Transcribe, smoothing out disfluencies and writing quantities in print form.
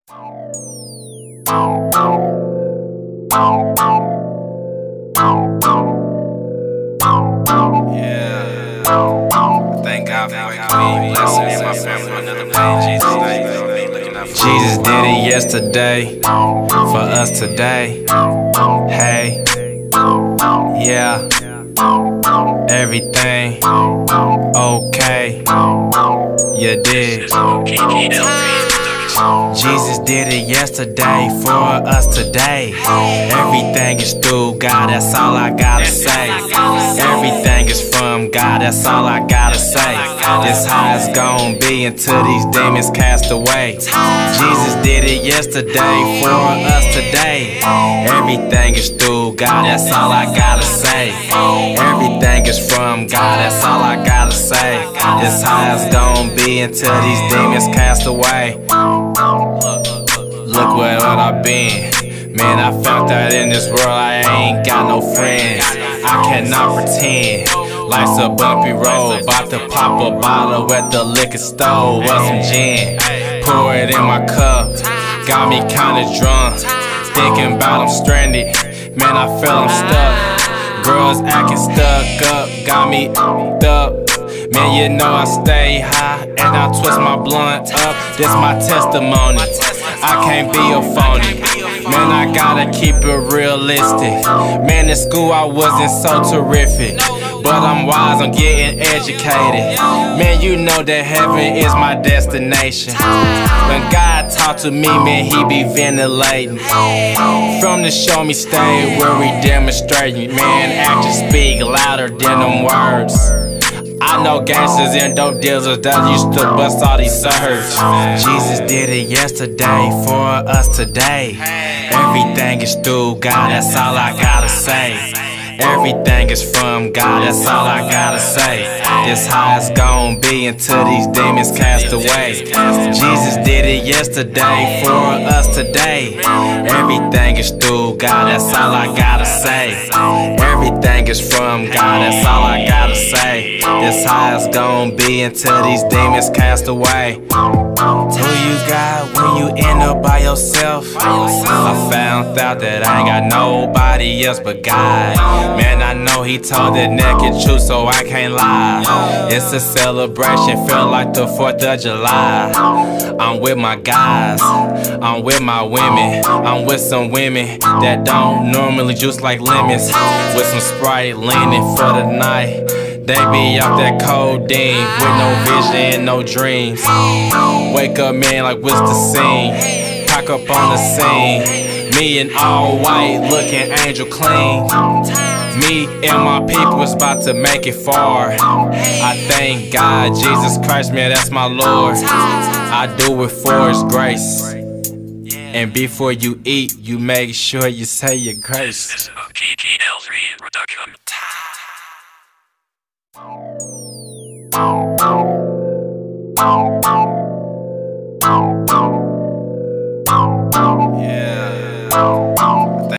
Thank God for waking me, blessing me and my family with another day in Jesus' name. Jesus did it yesterday, for us today. Hey, yeah, everything okay, you did. Jesus did it yesterday for us today. Everything is through God, that's all I gotta say. Everything is from God, that's all I gotta say. This how it's gon' be until these demons cast away. Jesus did it yesterday for us today. Everything is through God, that's all I gotta say. Everything is from God, that's all I gotta say. This how it's gon' be until these demons cast away. Look where I've been. Man, I found that in this world I ain't got no friends. I cannot pretend. Life's a bumpy road. About to pop a bottle at the liquor store with some gin. Pour it in my cup. Got me kinda drunk. Thinking about I'm stranded. Man, I feel I'm stuck. Girls acting stuck up. Got me up. Man, you know I stay high and I twist my blunt up. This my testimony. I can't be a phony. Man, I gotta keep it realistic. Man, in school I wasn't so terrific, but I'm wise, I'm getting educated. Man, you know that heaven is my destination. When God talk to me, man, he be ventilating. From the show me stage where we demonstrating. Man, actions speak louder than them words. I know gangsters and dope dealers that used to bust all these serves. Jesus did it yesterday for us today. Everything is through God, that's all I gotta say. Everything is from God, that's all I gotta say. This how it's gon' be until these demons cast away. Jesus did it yesterday for us today. Everything is through God, that's all I gotta say. Everything is from God, that's all I gotta say. This how it's gon' be until these demons cast away. Who you got when you end up by yourself? I found out that I ain't got nobody else but God. Man, I know he told the naked truth, so I can't lie. It's a celebration, feel like the 4th of July. I'm with my guys, I'm with my women. I'm with some women that don't normally juice like lemons. With some Sprite leaning for the night. They be out that codeine with no vision and no dreams. Wake up, man, like what's the scene? Pack up on the scene. Me in all white, looking angel clean. Me and my people is about to make it far. I thank God, Jesus Christ, man, that's my Lord. I do it for His grace. And before you eat, you make sure you say your grace. GGL3 production.